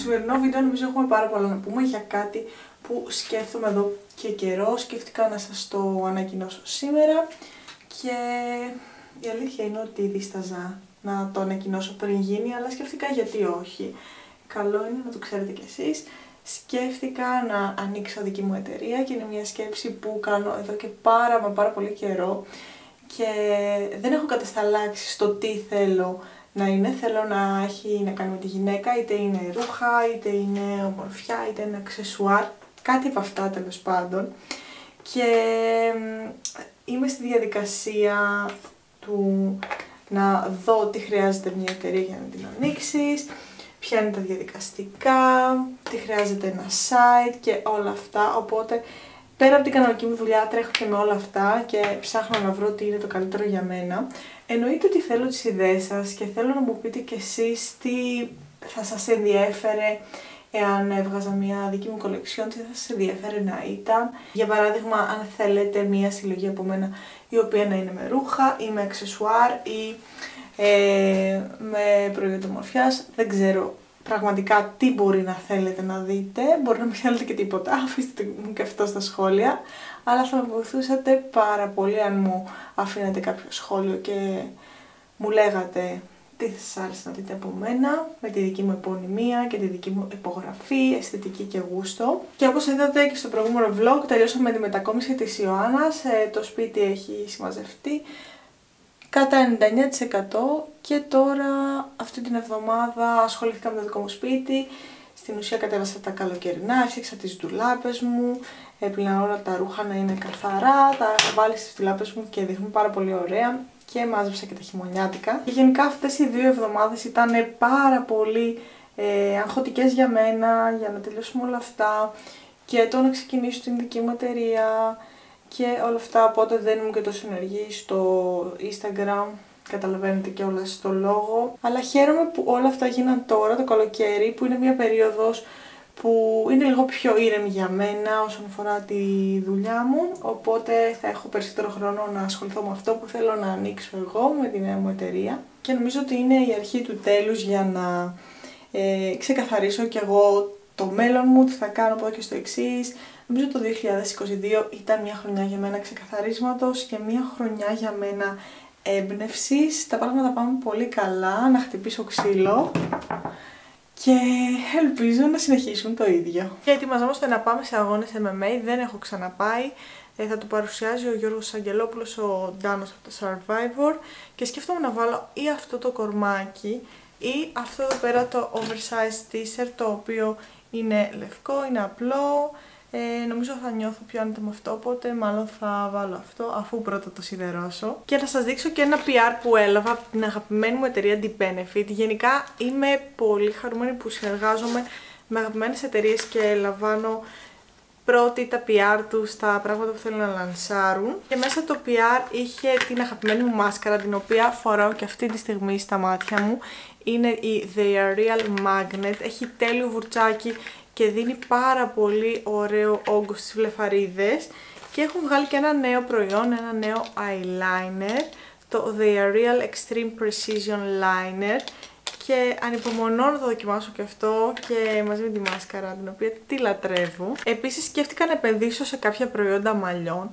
σημερινό βίντεο νομίζω έχουμε πάρα πολλά να πούμε για κάτι που σκέφτομαι εδώ και καιρό. Σκέφτηκα να σας το ανακοινώσω σήμερα και η αλήθεια είναι ότι δίσταζα να το ανακοινώσω πριν γίνει, αλλά σκέφτηκα γιατί όχι. Καλό είναι να το ξέρετε κι εσείς. Σκέφτηκα να ανοίξω δική μου εταιρεία και είναι μια σκέψη που κάνω εδώ και πάρα πολύ καιρό και δεν έχω κατασταλάξει στο τι θέλω να είναι. Θέλω να έχει να κάνει με τη γυναίκα, είτε είναι ρούχα, είτε είναι ομορφιά, είτε είναι αξεσουάρ, κάτι από αυτά τέλος πάντων. Και είμαι στη διαδικασία του να δω τι χρειάζεται μια εταιρεία για να την ανοίξεις, ποια είναι τα διαδικαστικά, τι χρειάζεται ένα site και όλα αυτά. Οπότε πέρα από την κανονική μου δουλειά τρέχω και με όλα αυτά και ψάχνω να βρω τι είναι το καλύτερο για μένα. Εννοείται ότι θέλω τις ιδέες σας και θέλω να μου πείτε κι εσείς τι θα σας ενδιέφερε εάν έβγαζα μια δική μου κολεξιόν, τι θα σας ενδιέφερε να ήταν. Για παράδειγμα, αν θέλετε μια συλλογή από μένα η οποία να είναι με ρούχα ή με αξεσουάρ ή με προϊόντα ομορφιάς, δεν ξέρω πραγματικά τι μπορεί να θέλετε να δείτε, μπορεί να μην θέλετε και τίποτα, αφήστε μου και αυτό στα σχόλια, αλλά θα με βοηθούσατε πάρα πολύ αν μου αφήνατε κάποιο σχόλιο και μου λέγατε τι θα σας άρεσε να δείτε από μένα, με τη δική μου επωνυμία και τη δική μου υπογραφή, αισθητική και γούστο. Και όπως είδατε και στο προηγούμενο vlog, τελειώσαμε με τη μετακόμιση της Ιωάννας, το σπίτι έχει συμμαζευτεί κατά 99% και τώρα αυτή την εβδομάδα ασχολήθηκα με το δικό μου σπίτι. Στην ουσία κατέβασα τα καλοκαιρινά, έφτιαξα τις ντουλάπες μου, έπλυνα όλα τα ρούχα να είναι καθαρά, τα έχω βάλει στις ντουλάπες μου και δείχνουν πάρα πολύ ωραία και μάζεψα και τα χειμωνιάτικα. Και γενικά αυτές οι 2 εβδομάδες ήταν πάρα πολύ αγχωτικές για μένα, για να τελειώσουμε όλα αυτά και το να ξεκινήσω την δική μου εταιρεία και όλα αυτά, οπότε δεν ήμουν και τόσο ενεργή στο Instagram, καταλαβαίνετε και όλα στο λόγο. Αλλά χαίρομαι που όλα αυτά γίναν τώρα το καλοκαίρι, που είναι μια περίοδος που είναι λίγο πιο ήρεμη για μένα όσον αφορά τη δουλειά μου, οπότε θα έχω περισσότερο χρόνο να ασχοληθώ με αυτό που θέλω να ανοίξω εγώ με τη νέα μου εταιρεία. Και νομίζω ότι είναι η αρχή του τέλους για να ξεκαθαρίσω κι εγώ το μέλλον μου, τι θα κάνω από εδώ και στο εξής. Νομίζω το 2022 ήταν μια χρονιά για μένα ξεκαθαρίσματος και μια χρονιά για μένα έμπνευσης. Τα πράγματα πάνε πολύ καλά, να χτυπήσω ξύλο και ελπίζω να συνεχίσουν το ίδιο. Και ετοιμαζόμαστε να πάμε σε αγώνες MMA, δεν έχω ξαναπάει. Θα το παρουσιάζει ο Γιώργος Αγγελόπουλος, ο Ντάνος από το Survivor και σκέφτομαι να βάλω ή αυτό το κορμάκι ή αυτό εδώ πέρα το oversized t-shirt, το οποίο είναι λευκό, είναι απλό. Νομίζω θα νιώθω πιο άνετα με αυτό, οπότε μάλλον θα βάλω αυτό αφού πρώτα το σιδερώσω. Και να σας δείξω και ένα PR που έλαβα από την αγαπημένη μου εταιρεία D-Benefit. Γενικά είμαι πολύ χαρούμενη που συνεργάζομαι με αγαπημένες εταιρείες και λαμβάνω πρώτη τα PR τους, τα πράγματα που θέλουν να λανσάρουν. Και μέσα το PR είχε την αγαπημένη μου μάσκαρα, την οποία φοράω και αυτή τη στιγμή στα μάτια μου. Είναι η They Are Real Magnet, έχει τέλειο βουρτσάκι και δίνει πάρα πολύ ωραίο όγκο στις βλεφαρίδες. Και έχουν βγάλει και ένα νέο προϊόν, ένα νέο eyeliner, το They Are Real Extreme Precision Liner. Και ανυπομονώ να το δοκιμάσω και αυτό και μαζί με τη μάσκαρα, την οποία τη λατρεύω. Επίσης σκέφτηκα να επενδύσω σε κάποια προϊόντα μαλλιών.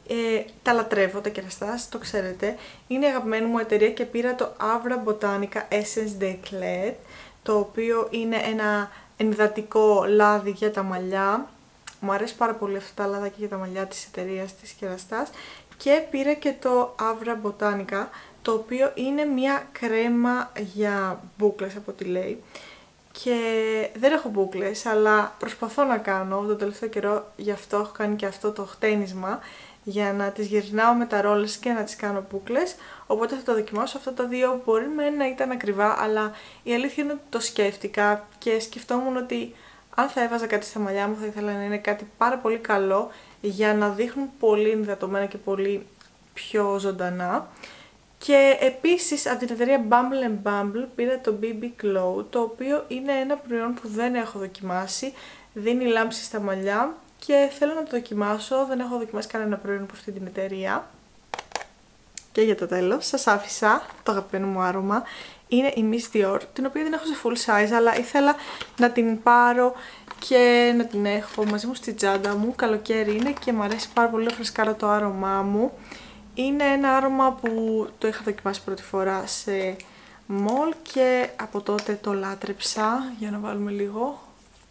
Τα λατρεύω, τα κεραστάς, το ξέρετε. Είναι η αγαπημένη μου εταιρεία και πήρα το Avra Botanica Essence d'Eclat, το οποίο είναι ένα ενυδατικό λάδι για τα μαλλιά. Μου αρέσει πάρα πολύ αυτά τα λάδια για τα μαλλιά της εταιρείας της κεραστάς. Και πήρα και το Avra Botanica, το οποίο είναι μια κρέμα για μπούκλες από ό,τι λέει. Και δεν έχω μπούκλες, αλλά προσπαθώ να κάνω το τελευταίο καιρό, γι' αυτό έχω κάνει και αυτό το χτένισμα, για να τις γυρνάω με τα ρόλες και να τις κάνω μπούκλες. Οπότε θα το δοκιμάσω αυτά τα δύο, μπορεί να ήταν ακριβά, αλλά η αλήθεια είναι ότι το σκέφτηκα και σκεφτόμουν ότι αν θα έβαζα κάτι στα μαλλιά μου θα ήθελα να είναι κάτι πάρα πολύ καλό για να δείχνουν πολύ ενυδατωμένα και πολύ πιο ζωντανά. Και επίσης από την εταιρεία Bumble & Bumble πήρα το BB Glow, το οποίο είναι ένα προϊόν που δεν έχω δοκιμάσει, δίνει λάμψη στα μαλλιά και θέλω να το δοκιμάσω, δεν έχω δοκιμάσει κανένα προϊόν από αυτή την εταιρεία. Και για το τέλος σας άφησα το αγαπημένο μου άρωμα. Είναι η Miss Dior, την οποία δεν έχω σε full size, αλλά ήθελα να την πάρω και να την έχω μαζί μου στη τσάντα μου. Καλοκαίρι είναι και μου αρέσει πάρα πολύ να φρεσκάρω το άρωμά μου. Είναι ένα άρωμα που το είχα δοκιμάσει πρώτη φορά σε μολ και από τότε το λάτρεψα. Για να βάλουμε λίγο.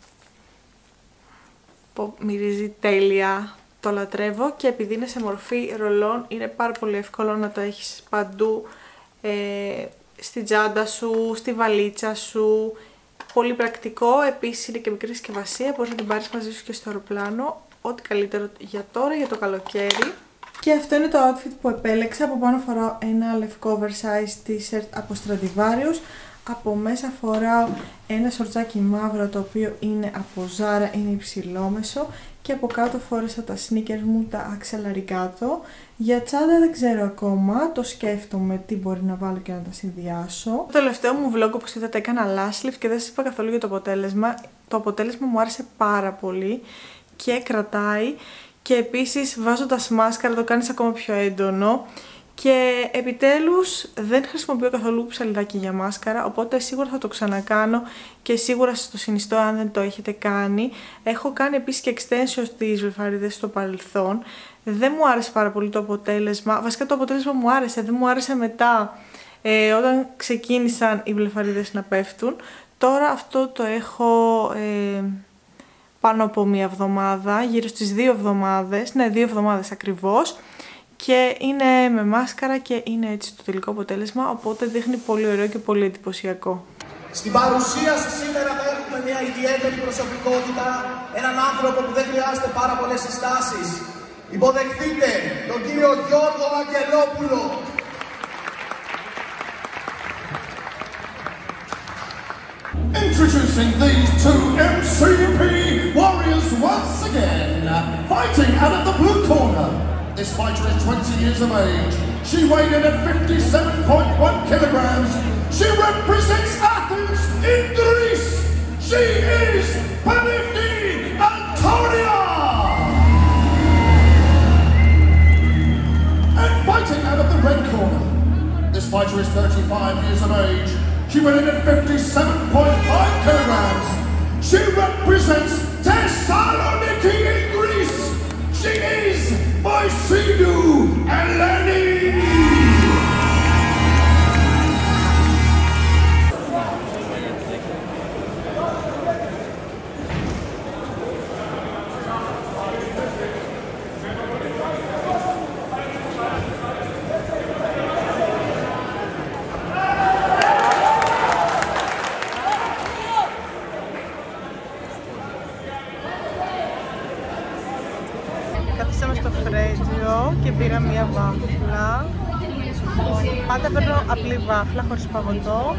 Μυρίζει τέλεια. Το λατρεύω και επειδή είναι σε μορφή ρολών είναι πάρα πολύ εύκολο να το έχεις παντού, στη τσάντα σου, στη βαλίτσα σου. Πολύ πρακτικό, επίσης είναι και μικρή συσκευασία, μπορείς να την πάρεις μαζί σου και στο αεροπλάνο. Ό,τι καλύτερο για τώρα, για το καλοκαίρι. Και αυτό είναι το outfit που επέλεξα. Από πάνω φοράω ένα λευκό oversize t-shirt από Stradivarius. Από μέσα φοράω ένα σορτσάκι μαύρο το οποίο είναι από Zara, είναι υψηλόμεσο. Και από κάτω φόρεσα τα sneakers μου, τα Axel Arigato. Για τσάντα δεν ξέρω ακόμα, το σκέφτομαι τι μπορεί να βάλω και να τα συνδυάσω. Το τελευταίο μου vlog, όπως είδατε, έκανα lash lift και δεν σας είπα καθόλου για το αποτέλεσμα. Το αποτέλεσμα μου άρεσε πάρα πολύ και κρατάει. Και επίσης βάζοντας μάσκαρα το κάνεις ακόμα πιο έντονο. Και επιτέλους δεν χρησιμοποιώ καθόλου ψαλιδάκι για μάσκαρα, οπότε σίγουρα θα το ξανακάνω και σίγουρα σας το συνιστώ αν δεν το έχετε κάνει. Έχω κάνει επίσης και extension στις βλεφαρίδες στο παρελθόν. Δεν μου άρεσε πάρα πολύ το αποτέλεσμα. Βασικά το αποτέλεσμα μου άρεσε, δεν μου άρεσε μετά όταν ξεκίνησαν οι βλεφαρίδες να πέφτουν. Τώρα αυτό το έχω πάνω από μία εβδομάδα, γύρω στις 2 εβδομάδες, ναι 2 εβδομάδες ακριβώς. Και είναι με μάσκαρα και είναι έτσι το τελικό αποτέλεσμα, οπότε δείχνει πολύ ωραίο και πολύ εντυπωσιακό. Στην παρουσίαση σήμερα θα έχουμε μια ιδιαίτερη προσωπικότητα, έναν άνθρωπο που δεν χρειάζεται πάρα πολλές συστάσεις. Υποδεχτείτε τον κύριο Γιώργο Αγγελόπουλο. Introducing these two MCP warriors once again, fighting out of the blue corner. This fighter is 20 years of age. She weighed in at 57.1 kilograms. She represents Athens in Greece. She is Pavlivni Antonia. And fighting out of the red corner. This fighter is 35 years of age. She weighed in at 57.5 kilograms. She represents Thessaloniki in Greece. She is Moisidou Eleni! Καθίσαμε στο Φρέτζιο και πήρα μία βάφλα. Πάντα παίρνω απλή βάφλα χωρίς παγωτό.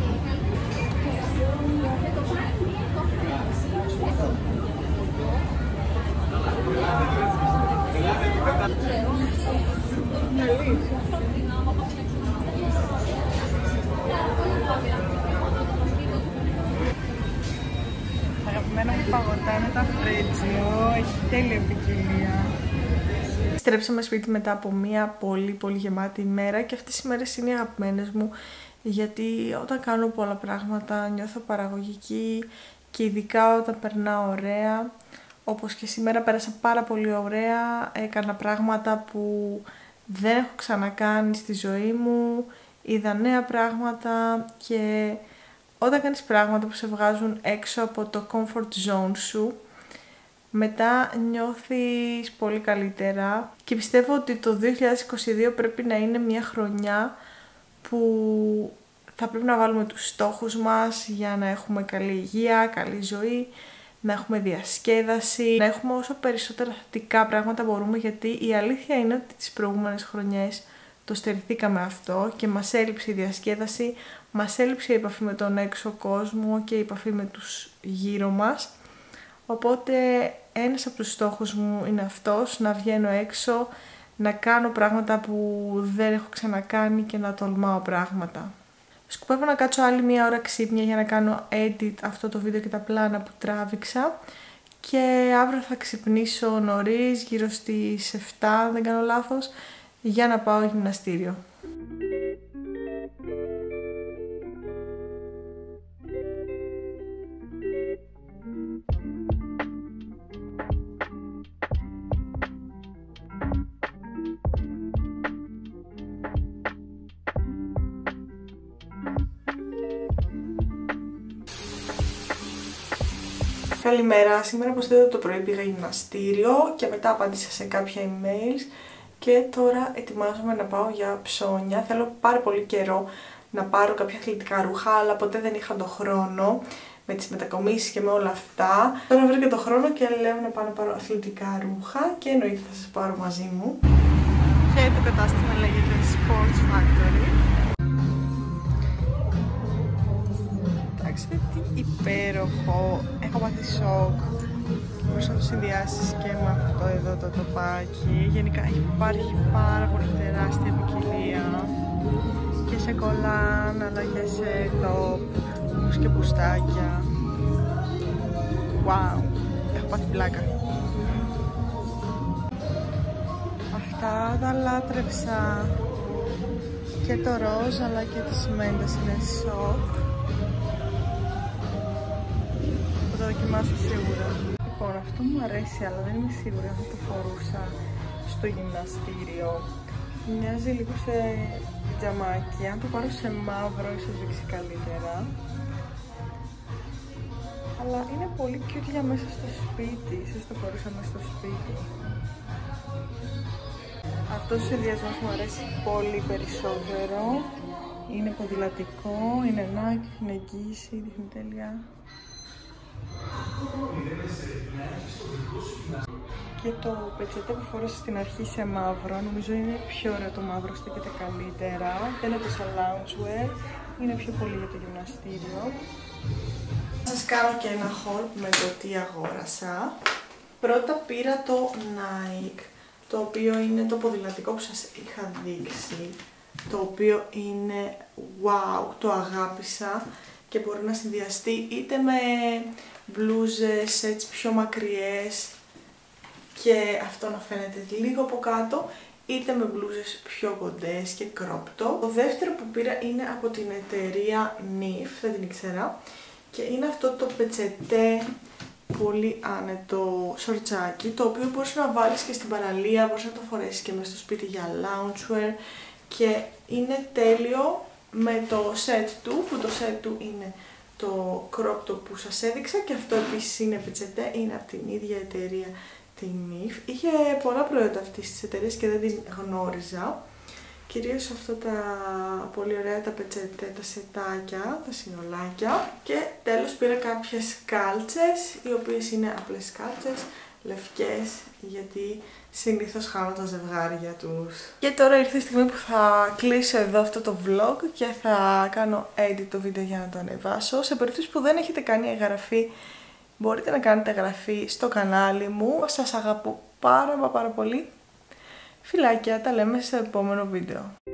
Αγαπημένα μου παγωτά είναι τα Φρέτζιο, έχει τέλεια ποικιλία. Στρέψαμε σπίτι μετά από μία πολύ γεμάτη ημέρα και αυτές οι μέρες είναι οι αγαπημένες μου, γιατί όταν κάνω πολλά πράγματα νιώθω παραγωγική και ειδικά όταν περνάω ωραία, όπως και σήμερα πέρασα πάρα πολύ ωραία, έκανα πράγματα που δεν έχω ξανακάνει στη ζωή μου, είδα νέα πράγματα και όταν κάνεις πράγματα που σε βγάζουν έξω από το comfort zone σου, μετά νιώθεις πολύ καλύτερα και πιστεύω ότι το 2022 πρέπει να είναι μια χρονιά που θα πρέπει να βάλουμε τους στόχους μας για να έχουμε καλή υγεία, καλή ζωή, να έχουμε διασκέδαση, να έχουμε όσο περισσότερα θετικά πράγματα μπορούμε, γιατί η αλήθεια είναι ότι τις προηγούμενες χρονιές το στερηθήκαμε αυτό και μας έλειψε η διασκέδαση, μας έλειψε η επαφή με τον έξω κόσμο και η επαφή με τους γύρω μας. Οπότε ένας από τους στόχους μου είναι αυτός, να βγαίνω έξω, να κάνω πράγματα που δεν έχω ξανακάνει και να τολμάω πράγματα. Σκοπεύω να κάτσω άλλη μία ώρα ξύπνια για να κάνω edit αυτό το βίντεο και τα πλάνα που τράβηξα και αύριο θα ξυπνήσω νωρίς, γύρω στις 7 αν δεν κάνω λάθος, για να πάω γυμναστήριο. Καλημέρα, σήμερα όπως είδατε το πρωί πήγα γυμναστήριο και μετά απάντησα σε κάποια emails και τώρα ετοιμάζομαι να πάω για ψώνια. Θέλω πάρα πολύ καιρό να πάρω κάποια αθλητικά ρούχα, αλλά ποτέ δεν είχα τον χρόνο με τις μετακομίσεις και με όλα αυτά. Τώρα βρήκα τον χρόνο και λέω να πάω να πάρω αθλητικά ρούχα και εννοείται θα σας πάρω μαζί μου. Και το κατάστημα λέγεται Sports Factory. Κοιτάξτε τι υπέροχο, έχω πάθει σοκ. Μπορείς να το συνδυάσεις και με αυτό εδώ το τοπάκι. Γενικά υπάρχει πάρα πολύ τεράστια ποικιλία και σε κολάν αλλά και σε top, όμως και μπουστάκια. Wow, έχω πάθει πλάκα. Αυτά τα λάτρεψα, και το ροζ αλλά και τις μέντες είναι σοκ. Θα το δοκιμάσω σίγουρα. Λοιπόν, αυτό μου αρέσει, αλλά δεν είμαι σίγουρη αν θα το φορούσα στο γυμναστήριο. Μοιάζει λίγο σε τζαμάκι. Αν το πάρω σε μαύρο, ίσως δείξει καλύτερα. Αλλά είναι πολύ cute για μέσα στο σπίτι. Ίσως το φορούσα μέσα στο σπίτι. Αυτός ο συνδυασμός μου αρέσει πολύ περισσότερο. Είναι ποδηλατικό, είναι Nike, είναι εγγύηση, δείχνει τέλεια. Και το πετσετέ που φορέσα στην αρχή σε μαύρο, νομίζω είναι πιο ωραίο το μαύρο, στέκεται καλύτερα. Δεν είναι τόσο loungewear, είναι πιο πολύ για το γυμναστήριο. Θα σας κάνω και ένα haul με το τι αγόρασα. Πρώτα πήρα το Nike, το οποίο είναι το ποδηλατικό που σας είχα δείξει, το οποίο είναι wow, το αγάπησα και μπορεί να συνδυαστεί είτε με μπλούζες έτσι πιο μακριές και αυτό να φαίνεται λίγο από κάτω, είτε με μπλούζες πιο κοντές και κρόπτο. Το δεύτερο που πήρα είναι από την εταιρεία NIF, δεν την ήξερα, και είναι αυτό το πετσετέ πολύ άνετο σορτσάκι, το οποίο μπορείς να βάλεις και στην παραλία, μπορείς να το φορέσεις και μέσα στο σπίτι για loungewear και είναι τέλειο με το set του, που το set του είναι το crop top που σας έδειξα και αυτό επίσης είναι πετσετέ, είναι από την ίδια εταιρεία, την NIF. Είχε πολλά προϊόντα αυτής της εταιρείας και δεν την γνώριζα. Κυρίως αυτά τα πολύ ωραία τα πετσετέ, τα σετάκια, τα συνολάκια. Και τέλος πήρα κάποιες κάλτσες, οι οποίες είναι απλές κάλτσες, λευκές, γιατί συνήθως χάνω τα ζευγάρια τους. Και τώρα ήρθε η στιγμή που θα κλείσω εδώ αυτό το vlog και θα κάνω edit το βίντεο για να το ανεβάσω. Σε περίπτωση που δεν έχετε κάνει εγγραφή, μπορείτε να κάνετε εγγραφή στο κανάλι μου. Σας αγαπώ πάρα πολύ. Φιλάκια, τα λέμε στο επόμενο βίντεο.